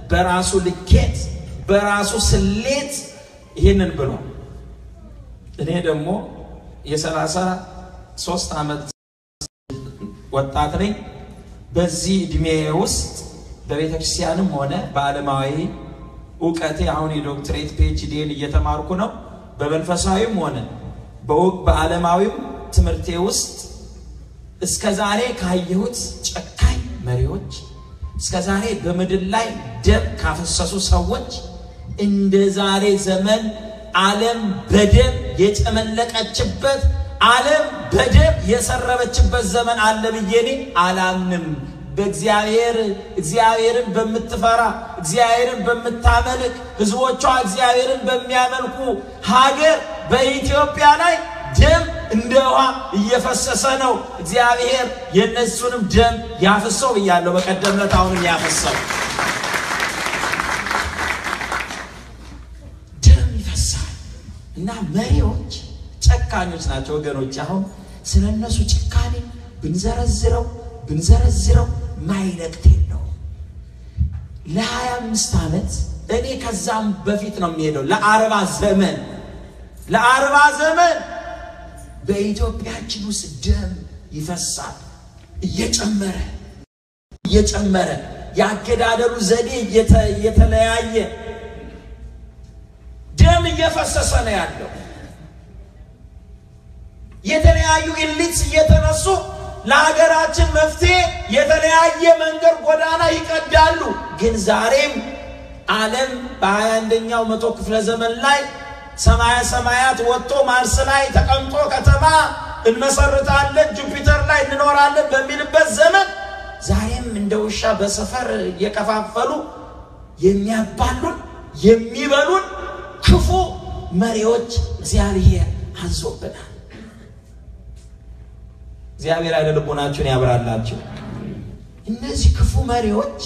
በራሱ ልኬት በራሱ ስሌት ይሄንን ብሎ እኔ ደግሞ የ33 ዓመት ወጣት ነኝ በዚህ እድሜ ውስጥ በቤተክርስቲያንም ሆነ በዓለማዊ ዕውቀቴ አሁን የዶክትሬት ፒኤችዲን እየተማርኩ ነው በመንፈሳዊም ሆነ በዓለማዊም ትምህርቴ ውስጥ እስከዛሬ ካየሁት ጨካኝ መሪዎች እስከዛሬ በመድል ላይ ደም ካፈሰሱ ሰዎች እንደ ዛሬ ዘመን ዓለም በደም የጨመለቀችበት ዓለም በደም የሰረበችበት ዘመን አለ ብዬኔ አላምንም እግዚአብሔርን በመትፈራ እግዚአብሔርን በመታመልክ ህዝቦቿ እግዚአብሔርን በሚያመልኩ ሀገር በኢትዮጵያ ላይ ደም እንደዋ እየፈሰሰ ነው እግዚአብሔር የነሱንም ደም ያፈሰው ይያለው በቀደምነት አሁንም ያፈሰው ደም ይፈሳል እና መሪዎች ጨካኞች ናቸው ወገኖች አሁን ስለነሱ ጭካኔ ብንዘረዝረው ማይለቅት ነው ለ25 ዓመት እኔ ከዛም በፊት ነው የሚሄደው ለ40 ዘመን በኢትዮጵያችን ውስጥ ደም ይፈሳል እየጨመረ ያገዳደሉ ዘዴ የተለያየ ደም እየፈሰሰ ነው ያለው የተለያዩ ኢሊትስ እየተነሱ ለሀገራችን መፍትሄ የተለያየ መንገድ ጎዳና ይቀዳሉ ግን ዛሬም ዓለም በ21ኛው መቶ ክፍለ ዘመን ላይ ሰማያት ወጥቶ ማርስ ላይ ተቀምጦ ከተማ እንመሰርታለን ጁፒተር ላይ እንኖራለን በሚልበት ዘመን ዛሬም እንደውሻ በሰፈር የከፋፈሉ የሚያባሉን የሚበሉን ክፉ መሪዎች እግዚአብሔር አዞብናል እግዚአብሔር አይደልቦናችሁን ያብራላችሁ እነዚህ ክፉ መሪዎች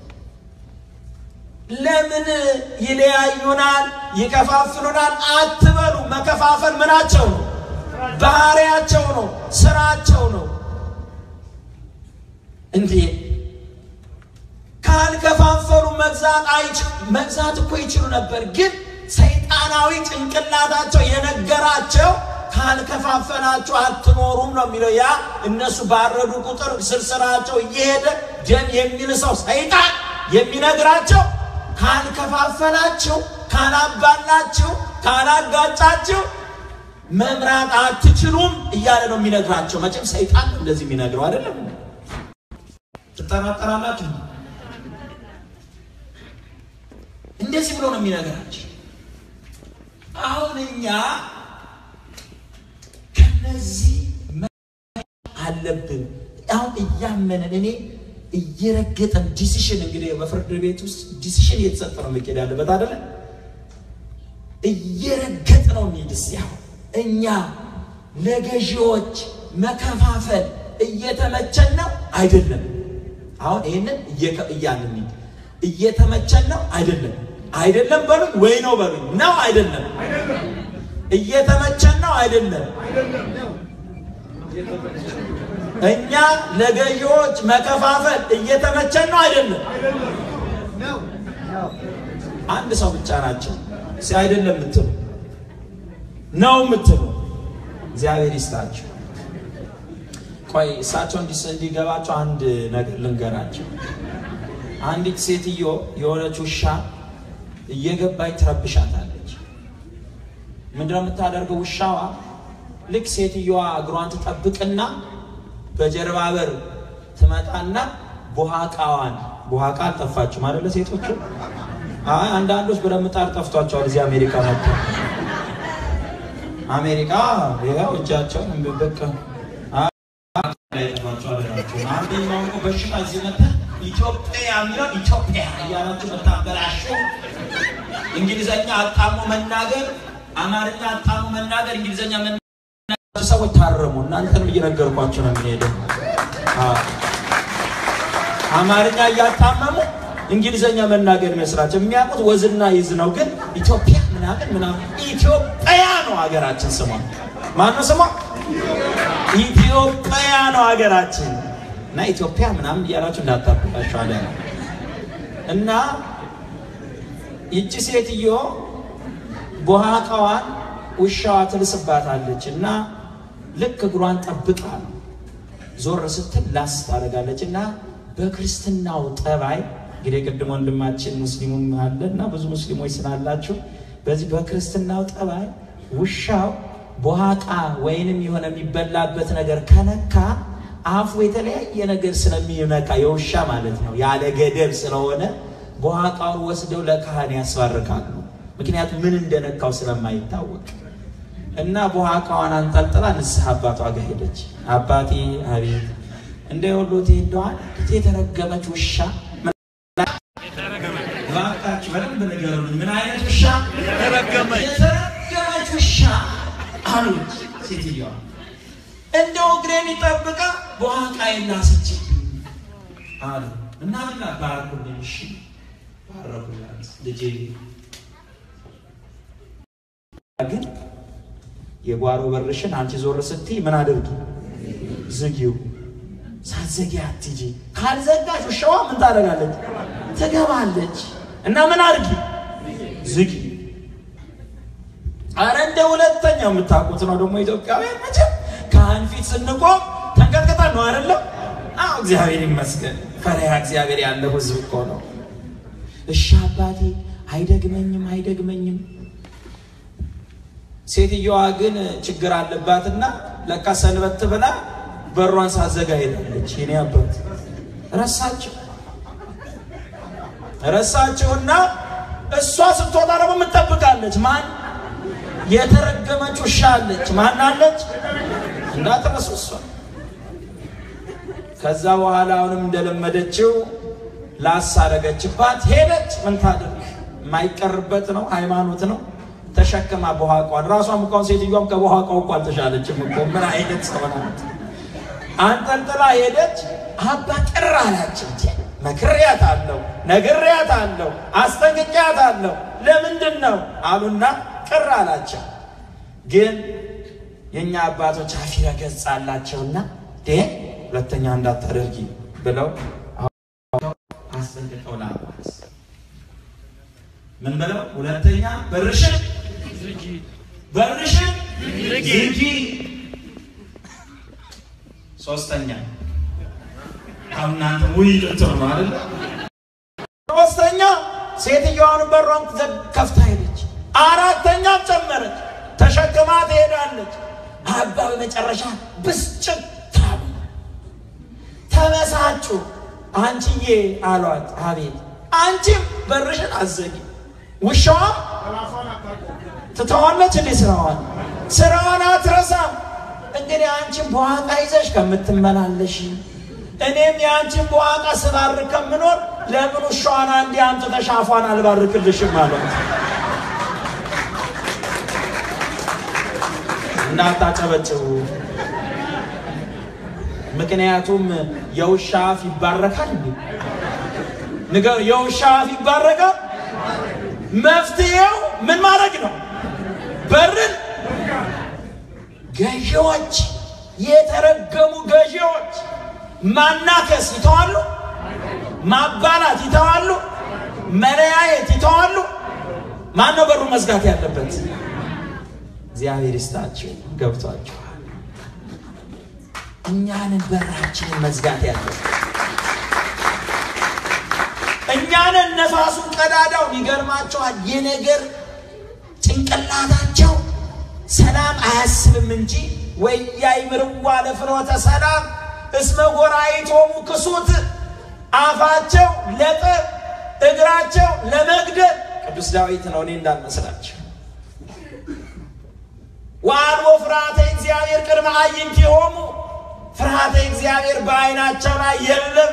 ለምን ይለያዩናል ይከፋፍሉናል አትበሉ መከፋፈል ምናቸው ነው ባህሪያቸው ነው ስራቸው ነው እንዴ ካልከፋፈሉ መግዛት እኮ ይችሉ ነበር ግን ሰይጣናዊ ጭንቅላታቸው የነገራቸው ካልከፋፈላችሁ አትኖሩም ነው የሚለው ያ እነሱ ባረዱ ቁጥር ስርስራቸው እየሄደ ደም የሚልሰው ሰይጣን የሚነግራቸው ካልከፋፈላችሁ ካላባላችሁ ካላጋጫችሁ መምራት አትችሉም እያለ ነው የሚነግራቸው መቼም ሰይጣን እንደዚህ የሚነግረው አይደለም ተጠራጠራላችሁ እንደዚህ ብሎ ነው የሚነግራቸው አሁን እኛ ከነዚህ አለብን አሁን እያመነን እኔ እየረገጠን ዲሲሽን እንግዲህ በፍርድ ቤት ውስጥ ዲሲሽን እየተሰጠ ነው መከዳ ያለበት አይደለ እየረገጥ ነው የሚድስያው እኛ ለገዢዎች መከፋፈል እየተመቸን ነው አይደለም አሁን ይሄንን እያልን እየተመቸን ነው አይደለም በሉኝ ወይ ነው በሉኝ ነው አይደለም እየተመቸን ነው አይደለም እኛ ለገዢዎች መከፋፈል እየተመቸን ነው አይደለም አንድ ሰው ብቻ ናቸው አይደለም ምትሉ ነው ምትሉ እግዚአብሔር ይስጣችሁ ቆይ እሳቸው እንዲገባቸው አንድ ነገር ልንገራቸው አንዲት ሴትዮ የሆነች ውሻ እየገባች ትረብሻታለች ምንድነው የምታደርገው ውሻዋ ልክ ሴትዮዋ እግሯን ትጠብቅና በጀርባ በር ትመጣና ቡሃቃ ጠፋችሁ ማለት ለሴቶቹ አንዳንዶች በረምጣር ጠፍቷቸዋል እዚህ አሜሪካ መጣ አሜሪካ ያው እጃቸውን እንበበቀ ላይ ጠፋቸዋል አላቸው አንደኛው እኮ በሽታ እዚህ መጣ ኢትዮጵያ የሚለው ኢትዮጵያ ያላችሁ መታበላሹ እንግሊዘኛ አጣሙ መናገር አማርኛ አጣሙ መናገር እንግሊዘኛ መናገር ሰዎች ታረሙ እናንተንም እየነገርኳችሁ ነው የሚሄደው አማርኛ ያጣመሙ እንግሊዘኛ መናገር መስራቸው የሚያውቁት ወዝና ይዝ ነው ግን ኢትዮጵያ ምናምን ኢትዮጵያ ነው ሀገራችን ስሟ ማን ነው ስሟ ኢትዮጵያ ነው ሀገራችን እና ኢትዮጵያ ምናምን ያላችሁ እንዳታጣጣችሁ አለ እና ይቺ ሴትዮ ቦሃቃዋን ውሻዋ ትልስባታለችና ልክ እግሯን ጠብቃ ዞር ስትል ላስ ታደርጋለችና በክርስትናው ጠባይ እንግዲህ ቅድም ወንድማችን ሙስሊሙም አለና ብዙ ሙስሊሞች ስላላችሁ በዚህ በክርስትናው ጠባይ ውሻው ቦሃቃ ወይንም የሆነ የሚበላበት ነገር ከነካ አፉ የተለያየ ነገር ስለሚነካ የውሻ ማለት ነው ያለ ገደብ ስለሆነ ቦሃቃውን ወስደው ለካህን ያስባርካሉ ምክንያቱም ምን እንደነካው ስለማይታወቅ እና ቦሃቃዋን አንጠልጥላ ንስሐ አባቷ ጋር ሄደች አባቴ አቤት እንደውሎት ይደዋል የተረገመች ውሻ ባካች በደንብ ነገሩን ምን አይነት ውሻ የተረገመች ውሻ አሉት ሴትየዋ እንደው ግሬን ይጠብቃ ቦሃቃዬን ላስጭ አሉ እና ባረኩልኝ እሺ ባረኩላት ልጄ ግን የጓሮ በርሽን አንቺ ዞር ስትይ ምን አድርጊ ዝጊው ሳትዘጊ አትጂ ካልዘጋሽ ውሻዋ ምን ታደርጋለች ትገባለች እና ምን አድርጊ ዝጊ አረ እንደ ሁለተኛው የምታውቁት ነው ደግሞ ኢትዮጵያውያን መቼም ካህን ፊት ስንቆም ተንቀጥቅጠን ነው አይደለም አዎ እግዚአብሔር ይመስገን ፈሪሃ እግዚአብሔር ያለው ህዝብ እኮ ነው እሺ አባቴ አይደግመኝም ሴትየዋ ግን ችግር አለባትና ለካ ሰንበት ብላ በሯን ሳዘጋ ሄዳለች የኔ አባት ረሳችውና እሷ ስትወጣ ደግሞ ምትጠብቃለች ማን የተረገመች ውሻ አለች ማን አለች እንዳትረሱ እሷ ከዛ በኋላ አሁንም እንደለመደችው ላሳረገችባት ሄደች ምን ታደርግ ማይቀርበት ነው ሃይማኖት ነው ተሸከማ ቦሃቃዋን ራሷም እንኳን ሴትዮዋም ከቦሃቃው እንኳን ተሻለችም እኮ ምን አይነት ሰው ናት አንጠልጥላ ሄደች አባ ቅር አላቸው መክሪያታለሁ ነግሬያታለሁ አስጠንቅቄያታለሁ ለምንድን ነው አሉና ቅር አላቸው ግን የኛ አባቶች አፊራ ገጽ አላቸውና ሁለተኛ እንዳታደርጊ ብለው አስጠንቅቀው ላባስ ምን ብለው ሁለተኛ በርሽን ዝጊ ሶስተኛ አሁናንተ ውይይት ነው አይደል ሶስተኛ ሴትዮዋን በሯን ከፍታ ሄደች አራተኛ ጨመረች ተሸክማ ትሄዳለች አባ በመጨረሻ ብስጭት ተመሳጩ አንቺዬ አሏት አቤት አንቺም በርሽን አዘጊ ውሻዋ ትተዋለች እንዴ ስራዋን አትረሳም እንግዲህ አንቺም ቦሃቃ ይዘሽ ከምትመላለሽ እኔም ያንቺን ቦሃቃ ስባርክ ከምኖር ለምን ውሻዋን አንዴ አንተ ተሻፋን አልባርክልሽም ማለት እንዳታጨበጭቡ ምክንያቱም የውሻ አፍ ይባረካል እንዴ ነገር የውሻ አፍ ይባረካል መፍትሄው ምን ማድረግ ነው በርን ገዢዎች የተረገሙ ገዢዎች ማናከስ ይተዋሉ ማባላት ይተዋሉ መለያየት ይተዋሉ ማን ነው በሩ መዝጋት ያለበት እግዚአብሔር ይስጣችሁ ገብቷችሁ እኛንን በራችንን መዝጋት ያለበት እኛንን ነፋሱን ቀዳዳው ይገርማቸዋል የነገር ጭንቅላታቸው ሰላም አያስብም እንጂ ወያይምርዋ ለፍኖተ ሰላም እስመ ጎራይቶሙ ክሱት አፋቸው ለጠ እግራቸው ለመግደል ቅዱስ ዳዊት ነው እኔ እንዳልመስላችሁ ወአልቦ ፍርሃተ እግዚአብሔር ቅድመ አዕይንቲሆሙ ፍርሃተ እግዚአብሔር በዓይናቸው ላይ የለም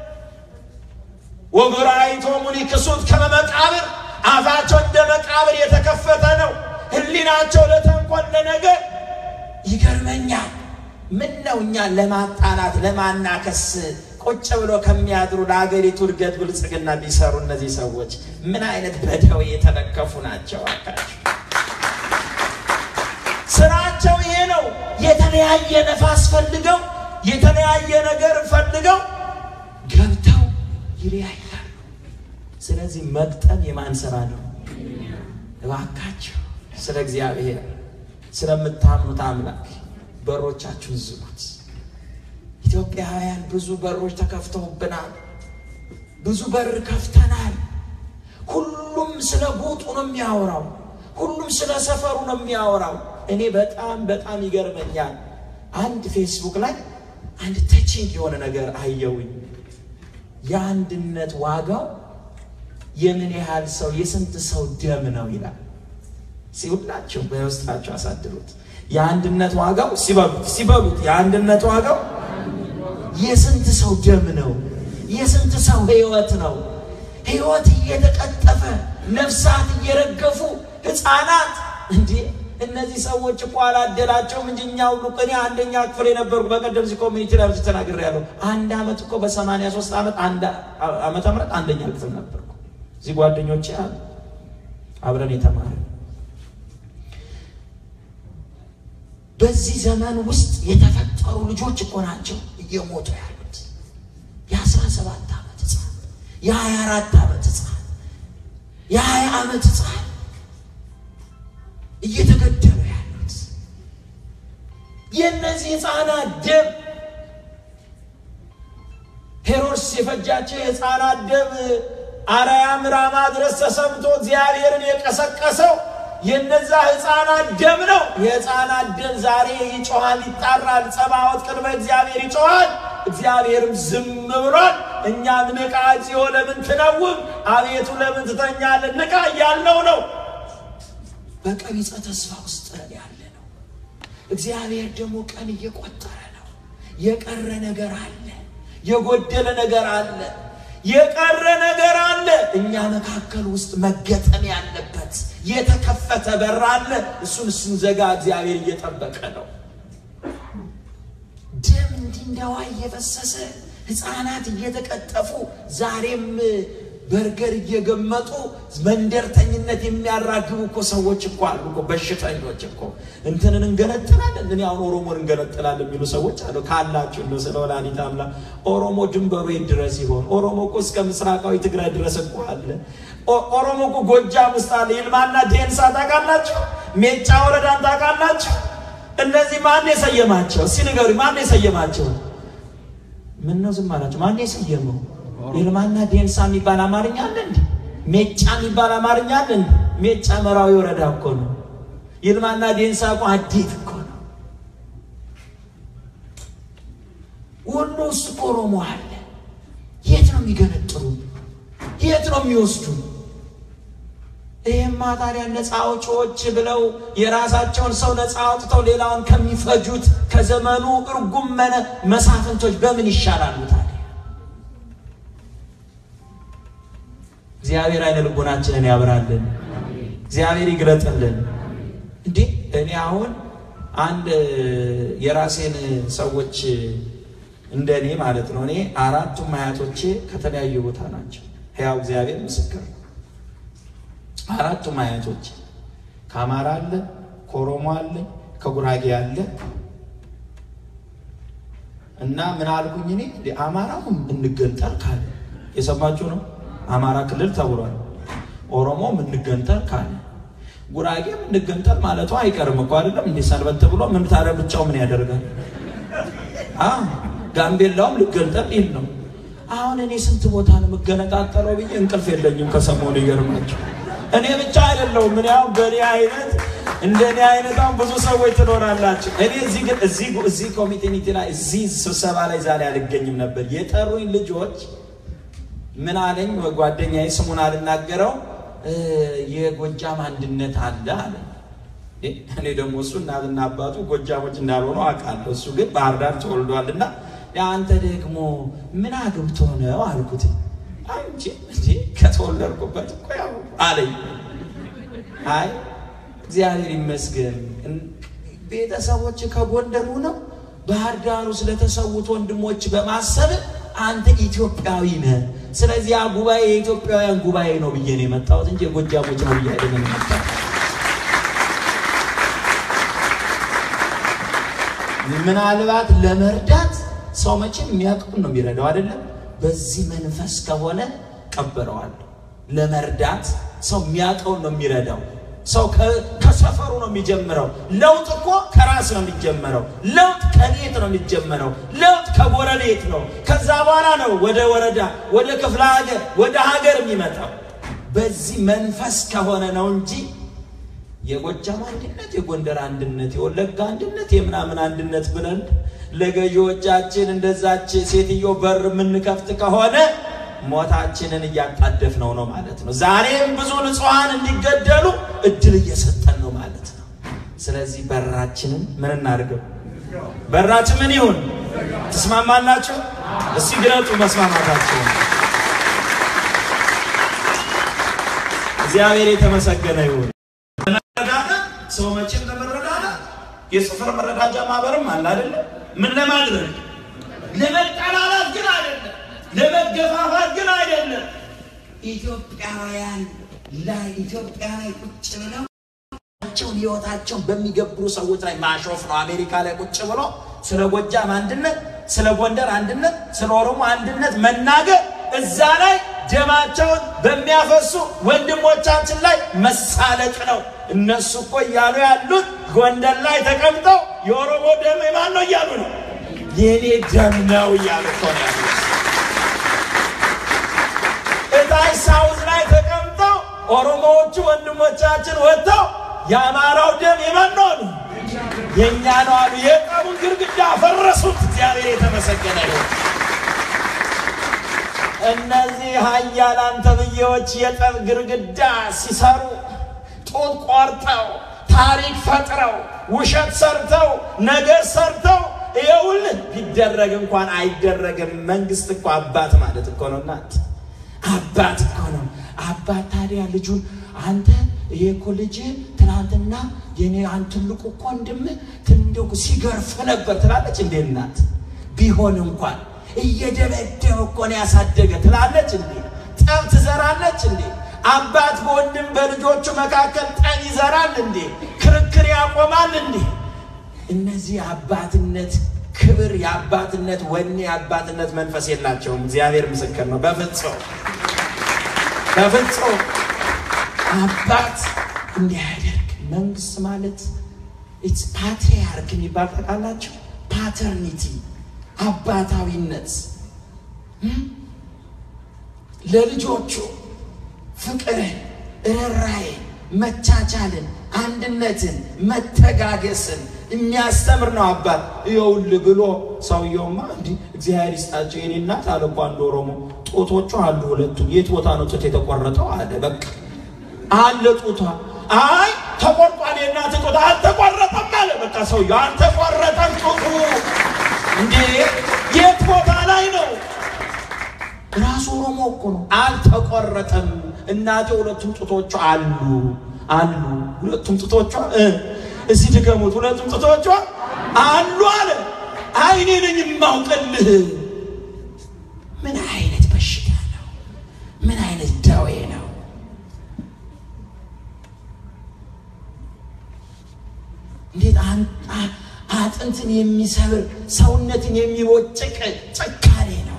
ወጎራይቶሙ ሊክሱት ከመቃብር አፋቸው እንደ መቃብር የተከፈተ ነው ህሊናቸው ለተንኮል ለነገር ይገርመኛል ምን ነው እኛ ለማጣላት ለማናከስ ቁጭ ብሎ ከሚያድሩ ለሀገሪቱ እድገት ብልጽግና ቢሰሩ እነዚህ ሰዎች ምን አይነት በደዌ የተለከፉ ናቸው አካቸው ስራቸው ይሄ ነው የተለያየ ነፋስ ፈልገው የተለያየ ነገር ፈልገው ገብተው ይለያያሉ ስለዚህ መቅጠም የማን ሥራ ነው? እባካችሁ ስለ እግዚአብሔር ስለምታምኑት አምላክ በሮቻችሁን ዝጉት። ኢትዮጵያውያን ብዙ በሮች ተከፍተውብናል። ብዙ በር ከፍተናል። ሁሉም ስለ ቦቱ ነው የሚያወራው። ሁሉም ስለ ሰፈሩ ነው የሚያወራው። እኔ በጣም ይገርመኛል። አንድ ፌስቡክ ላይ አንድ ተቺንግ የሆነ ነገር አየውኝ። የአንድነት ዋጋው የምን ያህል ሰው የስንት ሰው ደም ነው ይላል። ሲውላችሁ በውስጣችሁ አሳድሩት። የአንድነት ዋጋው ሲበሉት የአንድነት ዋጋው የስንት ሰው ደም ነው? የስንት ሰው ህይወት ነው? ህይወት እየተቀጠፈ ነፍሳት እየረገፉ ህፃናት እንዴ! እነዚህ ሰዎች እኮ አላደላቸውም እንጂኛው ልቀኔ አንደኛ ክፍል የነበርኩ በቀደም እዚህ ኮሚኒቲ ላይ ተናግሬያለሁ። አንድ አመት እኮ በ83 አመት ዓመተ ምህረት አንደኛ ክፍል ነበርኩ። እዚህ ጓደኞቼ አብረን የተማርን በዚህ ዘመን ውስጥ የተፈጠሩ ልጆች እኮ ናቸው እየሞቱ ያሉት። የ17 አመት ህፃን፣ የ24 አመት ህፃን፣ የ20 አመት ህፃን እየተገደሉ ያሉት። የነዚህ ህፃናት ደም ሄሮድስ የፈጃቸው የህፃናት ደም አርያም ራማ ድረስ ተሰምቶ እግዚአብሔርን የቀሰቀሰው የነዛ ህፃናት ደም ነው። የህፃናት ደም ዛሬ ይጮሃል፣ ይጣራል። ጸባዖት ቅድመ እግዚአብሔር ይጮሃል፣ እግዚአብሔርም ዝም ብሏል። እኛም ንቃ እግዚኦ ለምን ትነውም፣ አቤቱ ለምን ትተኛለህ፣ ንቃ እያልነው ነው። በቀቢጸ ተስፋ ውስጥ ያለ ነው። እግዚአብሔር ደግሞ ቀን እየቆጠረ ነው። የቀረ ነገር አለ፣ የጎደለ ነገር አለ፣ የቀረ ነገር አለ። እኛ መካከል ውስጥ መገጠም ያለበት የተከፈተ በር አለ። እሱን ስንዘጋ እግዚአብሔር እየጠበቀ ነው። ደም እንዲንዳዋ እየፈሰሰ ህፃናት እየተቀጠፉ ዛሬም በርገር እየገመጡ መንደርተኝነት የሚያራግቡ እኮ ሰዎች እኮ አሉ እኮ በሽተኞች እኮ። እንትንን እንገነጥላለን እኔ አሁን ኦሮሞን እንገነጥላለን የሚሉ ሰዎች አሉ። ካላችሁ ነው ስለወላዲት አምላክ ኦሮሞ ድንበሩ ድረስ ይሆን? ኦሮሞ እኮ እስከ ምስራቃዊ ትግራይ ድረስ እኮ አለ። ኦሮሞ እኮ ጎጃም ውስጥ አለ። ይልማና ዴንሳ ታውቃላችሁ? ሜጫ ወረዳን ታውቃላችሁ? እነዚህ ማን የሰየማቸው? ሲንገሩ ማን የሰየማቸው? ምን ነው ዝም አላችሁ? ማን የሰየመው? ይልማና ዴንሳ የሚባል አማርኛ አለ እንዴ? ሜጫ የሚባል አማርኛ አለ እንዴ? ሜጫ መራዊ ወረዳ እኮ ነው። ይልማና ዴንሳ እኮ አዲት እኮ ነው። ወሎ ውስጥ ኦሮሞ አለ። የት ነው የሚገነጥሩ? የት ነው የሚወስዱ? ይሄማ ታዲያ ነፃ አውጪዎች ብለው የራሳቸውን ሰው ነፃ አውጥተው ሌላውን ከሚፈጁት ከዘመኑ እርጉም መሳፍንቶች በምን ይሻላሉ ታዲያ? እግዚአብሔር አይነ ልቦናችንን ያብራልን። እግዚአብሔር ይግለጥልን። እንዴ እኔ አሁን አንድ የራሴን ሰዎች እንደኔ ማለት ነው እኔ አራቱም አያቶቼ ከተለያዩ ቦታ ናቸው። ሕያው እግዚአብሔር ምስክር ነው። አራቱም አያቶቼ ከአማራ አለ፣ ከኦሮሞ አለ፣ ከጉራጌ አለ። እና ምን አልኩኝ እኔ አማራው እንገንጠል ካለ የሰማችሁ ነው። አማራ ክልል ተብሏል። ኦሮሞ እንገንጠል ካለ ጉራጌ እንገንጠል ማለቱ አይቀርም እኮ አይደለም እንዴ? ሰልበት ብሎ ምን ታረ ብቻው ምን ያደርጋል? ጋምቤላውም ልገንጠል ይል ነው። አሁን እኔ ስንት ቦታ ነው መገነጣጠለው ብዬ እንቅልፍ የለኝም ከሰሞኑ ይገርማችሁ። እኔ ብቻ አይደለም ምን ያው በኔ አይነት እንደኔ አይነታው ብዙ ሰዎች ትኖራላችሁ። እኔ እዚህ ኮሚቴ ላይ እዚህ ስብሰባ ላይ ዛሬ አልገኝም ነበር። የጠሩኝ ልጆች ምን አለኝ? ጓደኛዬ ስሙን አልናገረው የጎጃም አንድነት አለ አለ። እኔ ደግሞ እሱ እናትና አባቱ ጎጃሞች እንዳልሆኑ አውቃለሁ። እሱ ግን ባህር ዳር ተወልዷልና አንተ ደግሞ ምን አግብቶ ነው አልኩት። አንቺ እንዴ ከተወለድኩበት እኮ ያው አለኝ። አይ እግዚአብሔር ይመስገን ቤተሰቦች ከጎንደር ሆነው ባህር ዳር ስለተሰውት ወንድሞች በማሰብ አንተ ኢትዮጵያዊ ነህ። ስለዚህ ያ ጉባኤ የኢትዮጵያውያን ጉባኤ ነው ብዬ ነው የመጣሁት እንጂ የጎጃሞች ነው ብዬ አይደለም የመጣሁት። ምናልባት ለመርዳት ሰው መቼም የሚያውቀው ነው የሚረዳው አይደለም። በዚህ መንፈስ ከሆነ ቀበረዋለሁ። ለመርዳት ሰው የሚያቀው ነው የሚረዳው ሰው ከሰፈሩ ነው የሚጀምረው ለውጥ እኮ ከራስ ነው የሚጀምረው ለውጥ ከቤት ነው የሚጀምረው ለውጥ ከጎረቤት ነው ከዛ በኋላ ነው ወደ ወረዳ ወደ ክፍለ ሀገር ወደ ሀገር የሚመጣው በዚህ መንፈስ ከሆነ ነው እንጂ የጎጃም አንድነት የጎንደር አንድነት የወለጋ አንድነት የምናምን አንድነት ብለን ለገዢዎቻችን እንደዛች ሴትዮ በር ምን ከፍት ከሆነ ሞታችንን ያጣደፍነው ነው ማለት ነው ዛሬም ብዙ ንጹሃን እንዲገደሉ እድል እየሰጠን ነው ማለት ነው ስለዚህ በራችንን ምን እናርገው በራችን ምን ይሁን ተስማማናችሁ እስቲ ግለጡ መስማማታችሁ እግዚአብሔር የተመሰገነ ይሁን ሰው መቼም ለመረዳዳ የሰፈር መረዳጃ ማህበርም አለ አይደል ምን ለማድረግ ለመጣላላት ግን አይደለም ለመገፋፋት ግን አይደለም ኢትዮጵያውያን ኢትዮጵያ ላይ ቁጭ ብለው ህይወታቸው በሚገብሩ ሰዎች ላይ ማሾፍ ነው አሜሪካ ላይ ቁጭ ብሎ ስለ ጎጃም አንድነት ስለ ጎንደር አንድነት ስለ ኦሮሞ አንድነት መናገር እዛ ላይ ደማቸውን በሚያፈሱ ወንድሞቻችን ላይ መሳለቅ ነው እነሱ እኮ ያሉ ያሉት ጎንደር ላይ ተቀምጠው የኦሮሞ ደም ማን ነው ያሉ ነው የኔ ደም ነው ያሉ ነው እታይ ሳውዝ ላይ ተቀምጠው ኦሮሞዎቹ ወንድሞቻችን ወጥተው ያማራው ደም የማን ነው የኛ ነው አሉ የጠቡን ግርግዳ ፈረሱት እግዚአብሔር የተመሰገነ ይሁን እነዚህ ኃያላን ተብዬዎች የጠብ ግርግዳ ሲሰሩ ጦር ቆርጠው ታሪክ ፈጥረው ውሸት ሰርተው ነገር ሰርተው ይውል ቢደረግ እንኳን አይደረግም መንግስት እኮ አባት ማለት እኮ ነው እናት አባት እኮ ነው አባት ታዲያ ልጁን አንተ የኮሌጅ ትናንትና የኔ አንትልቁ ወንድም ትንደው ሲገርፍ ነበር ትላለች እንዴ እናት ቢሆን እንኳን እየደበደበ እኮ ነው ያሳደገ ትላለች እንዴ ጠብ ትዘራለች እንዴ አባት በወንድም በልጆቹ መካከል ጠብ ይዘራል እንዴ ክርክር ያቆማል እንዴ እነዚህ አባትነት ክብር ያባትነት ወኔ ያባትነት መንፈስ የላቸውም እግዚአብሔር ምስክር ነው በፍጹም አባት እንዲያደርግ መንግስት ማለት it's patriarch የሚባል ታውቃላችሁ paternity አባታዊነት ለልጆቹ ፍቅርን ርህራሄ መቻቻልን አንድነትን መተጋገስን የሚያስተምር ነው አባት ይውል ብሎ ሰውየውማ እንዴ እግዚአብሔር ይስጣቸው የኔ እናት አለቋ እንደሮሞ ጦቶቹ አሉ ሁለቱም የት ቦታ ነው ጦት የተቆረጠው አለ በቃ አለ ጦቷ አይ ተቆርጧል የናት ጦታ አልተቆረጠም አለ በቃ ሰውየው አልተቆረጠም ጦቱ እንዴ የት ቦታ ላይ ነው ራሱ ኦሮሞ እኮ ነው አልተቆረጠም እናቴ ሁለቱም ጦቶቹ አሉ ሁለቱም ጦቶቹ እዚህ ድገሙት ሁለቱም ጦቶቹ አሉ አለ አይኔ ነኝ የማውቅልህ ምን አይነት በሽታ ነው ምን አይነት ዳዌ ነው እንዴት አጥንትን የሚሰብር ሰውነትን የሚወጭቅ ጨካኔ ነው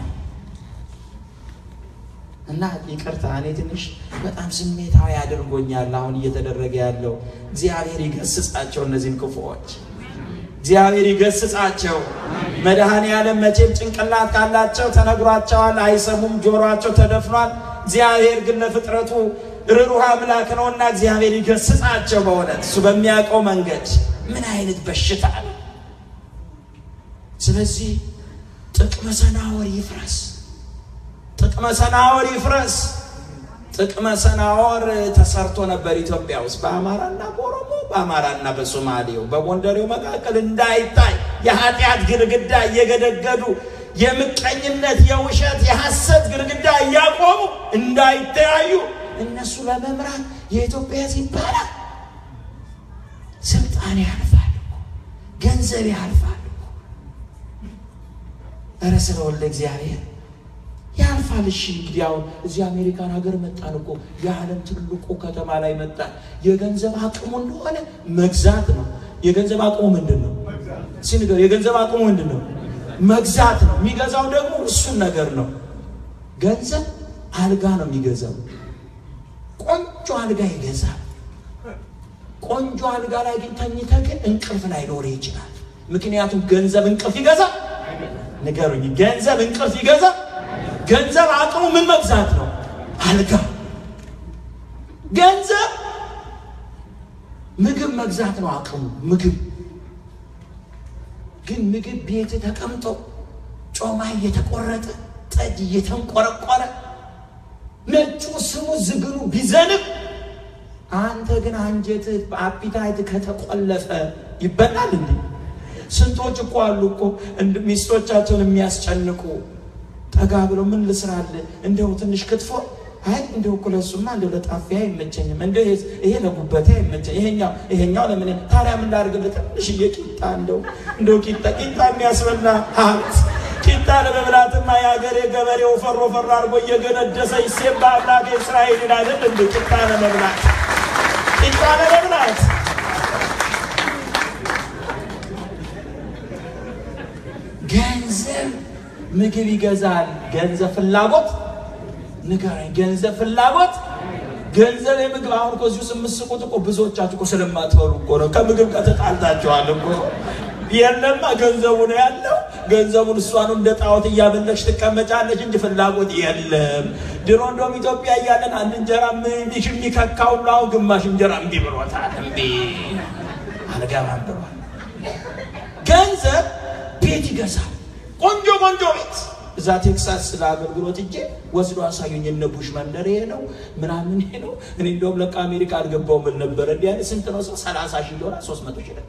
እና ይቅርታ እኔ ትንሽ በጣም ስሜታዊ አድርጎኛል አሁን እየተደረገ ያለው እግዚአብሔር ይገስጻቸው እነዚህን ክፉዎች እግዚአብሔር ይገስጻቸው መድኃኔ ዓለም መቼም ጭንቅላት ካላቸው ተነግሯቸዋል አይሰሙም ጆሮአቸው ተደፍኗል እግዚአብሔር ግን ለፍጥረቱ ርሩህ አምላክ ነውና እግዚአብሔር ይገስጻቸው በእውነት እሱ በሚያውቀው መንገድ ምን አይነት በሽታ ነው ስለዚህ ጥቅመ ሰናወር ተሰርቶ ነበር ኢትዮጵያ ውስጥ በአማራና በኦሮሞ በአማራና በሶማሌው በጎንደሬው መካከል እንዳይታይ የኃጢአት ግርግዳ እየገደገዱ የምቀኝነት የውሸት የሐሰት ግርግዳ ያቆሙ እንዳይተያዩ እነሱ ለመምራት የኢትዮጵያ ሲባል ስልጣን ያልፋል ገንዘብ ያልፋል እረስለ ወልደ እግዚአብሔር ያልፋል እሺ እንግዲህ አሁን እዚህ አሜሪካን ሀገር መጣን እኮ የዓለም ትልቁ ከተማ ላይ መጣን የገንዘብ አቅሙ እንደሆነ መግዛት ነው የገንዘብ አቅሙ ምንድነው ሲንገር የገንዘብ አቅሙ ምንድነው መግዛት ነው የሚገዛው ደግሞ እሱ ነገር ነው ገንዘብ አልጋ ነው የሚገዛው አልጋ ይገዛል ቆንጆ አልጋ ላይ ግን ተኝተህ እንቅልፍ ላይ ኖር ይችላል ምክንያቱም ገንዘብ እንቅልፍ ይገዛል ንገሩኝ ገንዘብ እንቅልፍ ይገዛል ገንዘብ አቅሙ ምን መግዛት ነው አልጋ ገንዘብ ምግብ መግዛት ነው አቅሙ ምግብ ግን ምግብ ቤት ተቀምጦ ጮማ እየተቆረጠ ጠጅ እየተንቆረቆረ ነጩ ስሙ ዝግኑ ቢዘንብ አንተ ግን አንጀት አፒታይት ከተቆለፈ ይበላል እንዴ ስንቶች እኮ አሉ እኮ ሚስቶቻቸውን የሚያስጨንቁ ጠጋ ብለው ምን ልስራለ እንደው ትንሽ ክትፎ አይ እንደው ኩለሱማ እንደው ለጣፊያ አይመቸኝም እንደው ይሄ ለጉበቴ አይመቸኝ ይሄኛው ለምን ታዲያ ምን ላድርግልህ ትንሽ የቂጣ እንደው ቂጣ የሚያስበላ ሀብት ቂጣ ለመብላትማ ያገሬ ገበሬው ፈሮ አርጎ እየገነደሰ ይሰባ አምላክ እስራኤል ይላል እንዴ ቂጣ ለመብላት ገንዘብ ምግብ ይገዛል ገንዘብ ፍላጎት ንገረኝ ገንዘብ ፍላጎት ገንዘብ የምግብ አሁን እኮ እዚሁ ስምስቁት እኮ ብዙዎቻችሁ እኮ ስለማትበሉ እኮ ነው ከምግብ ከተጣልታችኋል እኮ የለማ ገንዘቡ ነው ያለው ገንዘቡን እሷን እንደ ጣዖት እያበለሽ ተቀመጫለሽ እንጂ ፍላጎት የለም ድሮ እንደውም ኢትዮጵያ ያለን አንድ እንጀራ የሚከካው ነው ግማሽ እንጀራ እንዲብሮታል እንዴ አልገባም ብሏል ገንዘብ ቤት ይገዛል ቆንጆ ቤት እዛ ቴክሳስ ለአገልግሎት እጄ ወስዶ አሳዩኝ እነ ቡሽ መንደር ይሄ ነው ምናምን ይሄ ነው እኔ እንደውም ለካ አሜሪካ አልገባውም ነበር እንዴ ያለ ስንት ነው $30,000 $300,000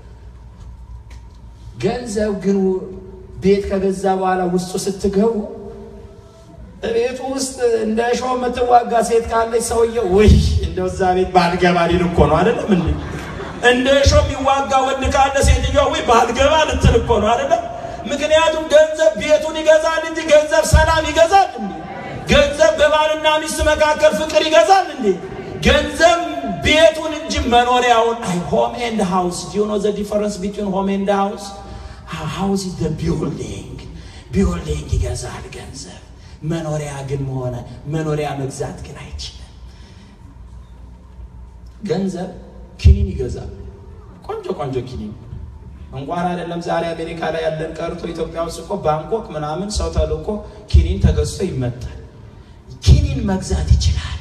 ገንዘብ ግን ቤት ከገዛ በኋላ ውስጡ ስትገቡ ቤቱ ውስጥ እንደሾህ መተዋጋ ሴት ካለች ሰውየው ወይ እንደው እዛ ቤት ባልገባ ሊል እኮ ነው አይደለም እንዴ እንደሾህ የሚዋጋ ወንድ ካለ ሴትየው ወይ ባልገባ ልትል እኮ ነው አይደለም ምክንያቱም ገንዘብ ቤቱን ይገዛል እንጂ ገንዘብ ሰላም ይገዛል እንዴ ገንዘብ በባልና ሚስት መካከል ፍቅር ይገዛል እንዴ ገንዘብ ቤቱን እንጂ መኖሪያውን home and house do you know the difference between home and house house is the building ይገዛል ገንዘብ መኖሪያ ግን ሆነ መኖሪያ መግዛት ግን አይችልም ገንዘብ ኪኒን ይገዛል ቆንጆ ኪኒን እንኳን አይደለም ዛሬ አሜሪካ ላይ ያለን ቀርቶ ኢትዮጵያ ውስጥ እኮ ባንኮክ ምናምን ሰው ተልኮ ኪኒን ተገዝቶ ይመጣል ኪኒን መግዛት ይችላል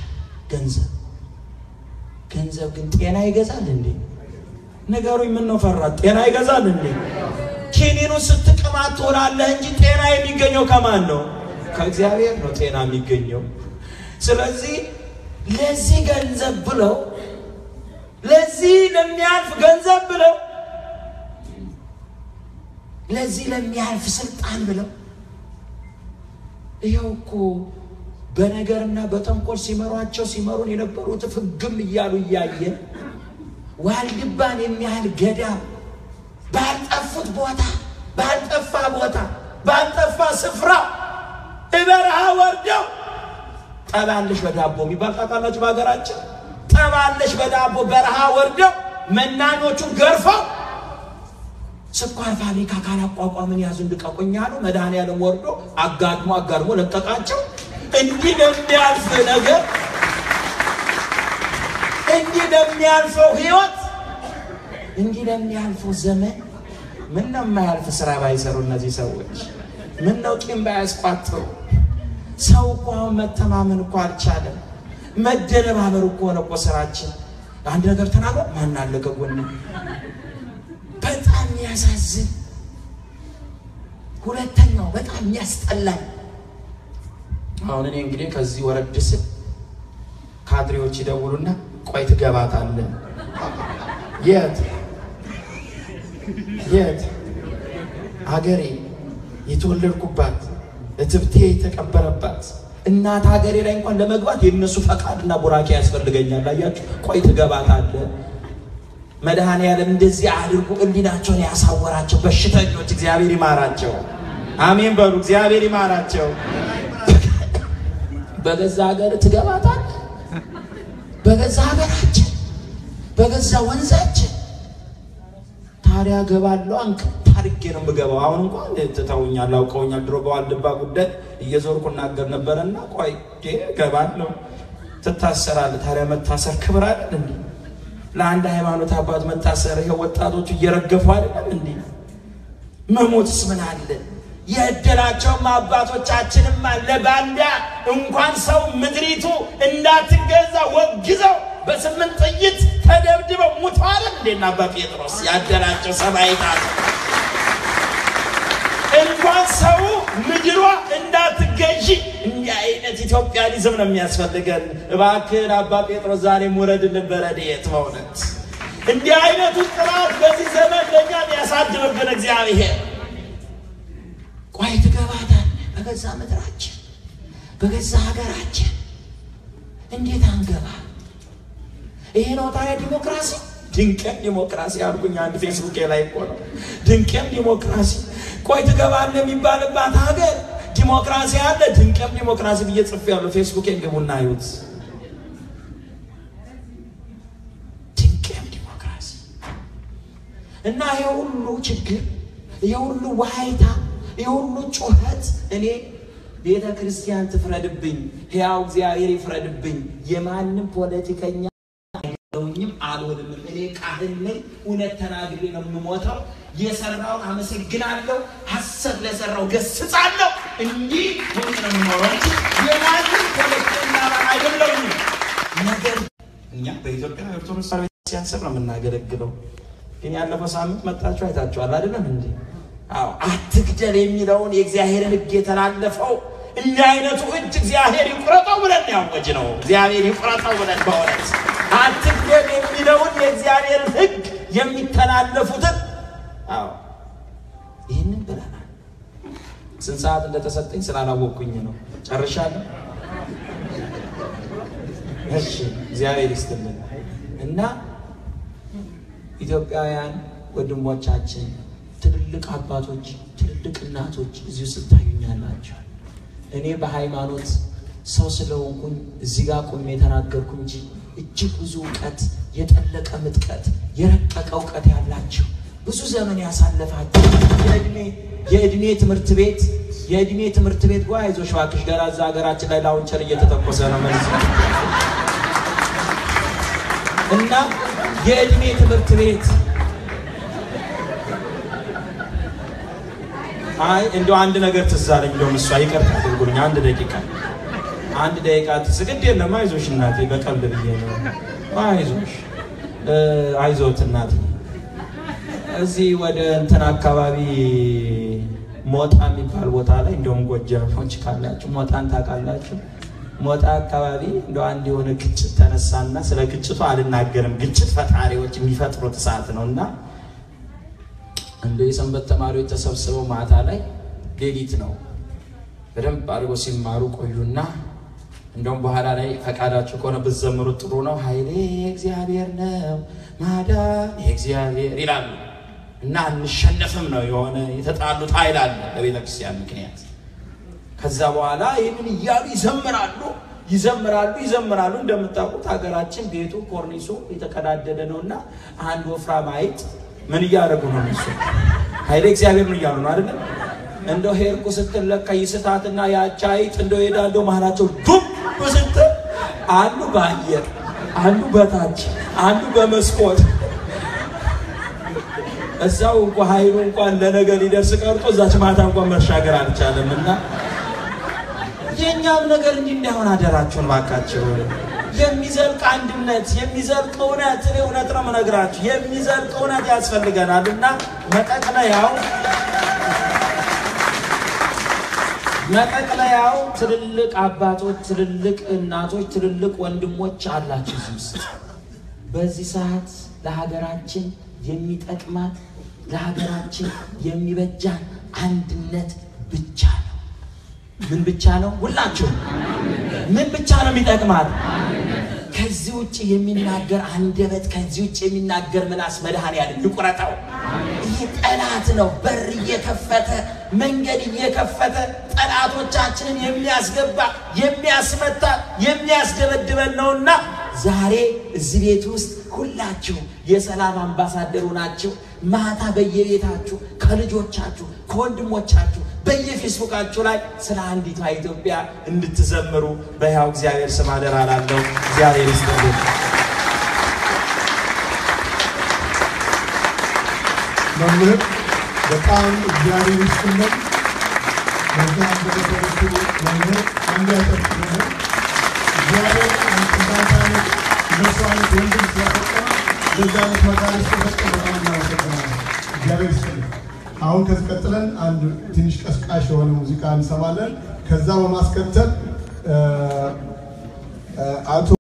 ገንዘብ ግን ጤና ይገዛል እንዴ ነገሩኝ ምን ነው ፈራ ጤና ይገዛል እንዴ ኪኒኑ ስትቀማት ትሆናለህ እንጂ ጤና የሚገኘው ከማን ነው ከእግዚአብሔር ነው ጤና የሚገኘው ስለዚህ ለዚህ ገንዘብ ብለው ለዚህ ለሚያልፍ ገንዘብ ብለው ለዚህ ለሚያልፍ ስልጣን ብለው ይሄው እኮ በነገርና በተንኮል ሲመሩን የነበሩት ፍግም ይያሉ ያየ ዋልድባን የሚያህል ገዳም ባልጠፋ ስፍራ እበረሃ ወርደው ጠባለሽ በዳቦ የሚባልጣላችሁ በአገራችን ጠባለሽ በዳቦ በረሃ ወርደው መናኞቹን ገርፈው ስኳር ፋብሪካ ካላቋቋምን ያዙ እንድቀቁኛሉ መድኃኒዓለም ወርዶ አጋድሞ ለቀቃቸው እንዲህ ለሚያልፍ ነገር እንዲህ ለሚያልፈው ህይወት እንዲህ ለሚያልፈው ዘመን ምን ነው የማያልፍ ስራ ባይሰሩ እነዚህ ሰዎች ምን ነው ቂም ባያስቋጥሩ ሰው እኮ መተማመን እኮ አልቻለም መደረባበር እኮ ነው ስራችን አንድ ነገር ተናግሮ ማን አለ ከጎን በጣም ያሳዝን ሁለተኛው በጣም ያስጠላል አሁን እኔ እንግዲህ ከዚህ ወረድስ ካድሬዎች ይደውሉና ቆይ ትገባታለህ የት ሀገሬ የተወለድኩባት እትብቴ የተቀበረባት እናት ሀገሬ ላይ እንኳን ለመግባት የነሱ ፈቃድና ቡራኬ ያስፈልገኛል አያችሁ ቆይ ትገባታለህ መድኃኒዓለም እንደዚህ አድርጉ እንዲናቸውን ያሳወራቸው በሽተኞች እግዚአብሔር ይማራቸው አሜን በሉ እግዚአብሔር ይማራቸው በገዛ ሀገር ትገባታለህ በገዛ ሀገራችን በገዛ ወንዛችን ታዲያ ገባለው አንክ ታርጌ ነው ምገባው አሁን እንኳን ተታውኛል አውቀውኛል ድሮ በዋልድባ ጉዳይ እየዞርኩ እናገር ነበርና ቆይ ገባለው ተታሰራለ ታዲያ መታሰር ክብር አይደል እንዴ ለአንድ ሃይማኖት አባት መታሰር የወጣቶቹ እየረገፉ አይደል እንዴ መሞትስ ምን አለ የደላቸው አባቶቻችንም ለባንዳ እንኳን ሰው ምድሪቱ እንዳትገዛ ወግዘው በስምንት ጥይት ተደብድበው ሙተዋል እንደና አባ ጴጥሮስ ያደላቸው ሰማዕታት እንኳን ሰው ምድሯ እንዳትገዢ እንዲህ አይነት ኢትዮጵያኒዝም ነው የሚያስፈልገን እባክህ አባ ጴጥሮስ ዛሬ ሙረድልን በረድኤት በእውነት እንዲህ አይነቱ ጥራት በዚህ ዘመን ለኛ ያሳድርብን እግዚአብሔር ቆይ ትገባታል በገዛ ምድራችን በገዛ ሀገራችን እንዴት አንገባ ይሄ ነው ታዲያ ዲሞክራሲ ድንቅም ዲሞክራሲ አልኩኝ አንድ ፌስቡክ ላይ እኮ ነው ድንቅም ዲሞክራሲ ቆይ ትገባለ የሚባልባት ሀገር ዲሞክራሲ አለ ድንቅም ዲሞክራሲ በየጽፈው ፌስቡክ እንገቡና አዩት ድንቅም ዲሞክራሲ እና ይሄ ሁሉ ችግር ይሄ ሁሉ ዋይታ ይሄ ሁሉ ጩኸት እኔ ቤተ ክርስቲያን ትፍረድብኝ ሕያው እግዚአብሔር ይፍረድብኝ የማንም ፖለቲከኛ ለውኝም አልወድም እኔ ካህን ነኝ እውነት ተናግሬ ነው የምሞተው የሰራውን አመሰግናለሁ ሐሰት ለሰራው ገስጻለሁ እንጂ ምን ነው የምኖረው የማንም ፖለቲከኛ አይደለም ነገር እኛ በኢትዮጵያ ኦርቶዶክስ ቤተክርስቲያን ስር ነው የምናገለግለው ግን ያለፈው ሳምንት መጣችሁ አይታችኋል አይደለም እንዴ አዎ አትግደል የሚለውን የእግዚአብሔርን ሕግ የተላለፈው እንደ አይነቱ እጅ እግዚአብሔር ይቆረጠው ብለን ያወጅ ነው እግዚአብሔር ይቆረጠው ብለን በእውነት አትግደል የሚለውን የእግዚአብሔርን ሕግ የሚተላለፉትን አዎ ይሄንን ብለናል ስንት ሰዓት እንደተሰጠኝ ስላላወቅኩኝ ነው ጨርሻለሁ እሺ እግዚአብሔር ይስጥልን እና ኢትዮጵያውያን ወንድሞቻችን ትልልቅ አባቶች ትልልቅ እናቶች እዚሁ ስታዩኛላችሁ እኔ በሃይማኖት ሰው ስለሆንኩኝ እዚህ ጋር ቆሜ ተናገርኩ እንጂ እጅግ ብዙ ዕውቀት የጠለቀ ምጥቀት የረቀቀ ዕውቀት ያላችሁ ብዙ ዘመን ያሳለፋችሁ የእድሜ ትምህርት ቤት ጓይዞሽ ባክሽ ገራዛ ሀገራችን ላይ ላውንቸር እየተተኮሰ ነው ማለት እና የእድሜ ትምህርት ቤት አይ እንደው አንድ ነገር ተዛለኝ እንደው እሷ ይቀርታ አድርጉልኝ አንድ ደቂቃ ትስግድ የለም አይዞሽ እናቴ በቀልድ ብዬ ነው አይዞት እናቴ እዚህ ወደ እንትን አካባቢ ሞጣ የሚባል ቦታ ላይ እንደውም ጎጃሞች ካላችሁ ሞጣን ታውቃላችሁ ሞጣ አካባቢ እንደው አንድ የሆነ ግጭት ተነሳና ስለ ግጭቱ አልናገርም ግጭት ፈጣሪዎች የሚፈጥሩት ሰዓት ነውና እንደ የሰንበት ተማሪዎች ተሰብስበው ማታ ላይ ሌሊት ነው በደንብ አድርጎ ሲማሩ ቆዩና እንደውም በኋላ ላይ ፈቃዳቸው ከሆነ በዘመሩ ጥሩ ነው ኃይሌ እግዚአብሔር ነው ማዳን እግዚአብሔር ይላሉ እና አንሸነፍም ነው የሆነ የተጣሉት ኃይል አለ በቤተክርስቲያን ምክንያት ከዛ በኋላ ይሄን ይያሉ ይዘምራሉ እንደምታውቁት ሀገራችን ቤቱ ኮርኒሱ የተቀዳደደ ነውና አንድ ወፍራም አይጥ ምን ያደርጉ ነው እሱ ኃይሌ እግዚአብሔር ነው ያሉ ነው አይደል እንደው ሄርኩ ስትለካ ይስታትና ያቻይጥ እንደው ሄዳለው ማህላቸው ዱብ በስንት አንዱ ባየር አንዱ በታች አንዱ በመስኮት እዛው እንኳን ኃይሉ እንኳን ለነገ ሊደርስ ቀርጦ እዛች ማታ እንኳን መሻገር አልቻለምና የኛም ነገር እንዳይሆን አደራችሁን ባካችሁ የሚዘልቅ አንድነት የሚዘልቅ እውነት ነው መነግራችሁ የሚዘልቅ እውነት ያስፈልገናልና መጠቅለያው ትልልቅ አባቶች ትልልቅ እናቶች ትልልቅ ወንድሞች አላችሁ እዚህ በዚህ ሰዓት ለሀገራችን የሚጠቅማት ለሀገራችን የሚበጃን አንድነት ብቻ ነው ምን ብቻ ነው ሁላችሁ ምን ብቻ ነው የሚጠቅማት ከዚህ ውጪ የሚናገር አንደበት ከዚህ ውጪ የሚናገር ምላስ መድኃኒዓለም ይቆረጣው ይሄ ጠላት ነው በር እየከፈተ መንገድ እየከፈተ ጠላቶቻችንን የሚያስገባ የሚያስመታ የሚያስደበድበን ነውና ዛሬ እዚህ ቤት ውስጥ ሁላችሁ የሰላም አምባሳደሩ ናችሁ ማታ በየቤታችሁ ከልጆቻችሁ ከወንድሞቻችሁ በየፌስቡካችሁ ላይ ስለ አንዲቷ ኢትዮጵያ እንድትዘምሩ በሕያው እግዚአብሔር ስም አደራ እላለሁ። እግዚአብሔር ይስጥልኝ። መምህር በጣም እግዚአብሔር ይስጥልኝ። በዛም በተሰሩት መምህር አንዳያተርኩልን እግዚአብሔር አንተዳታን መስዋዕት ወንድም ስለፈቀደ ለዛም መካሪስ ተፈቀደ በጣም እግዚአብሔር ይስጥልኝ። አሁን ከቀጥለን አንድ ትንሽ ቀስቃሽ የሆነ ሙዚቃ እንሰማለን። ከዛ በማስከተል አቶ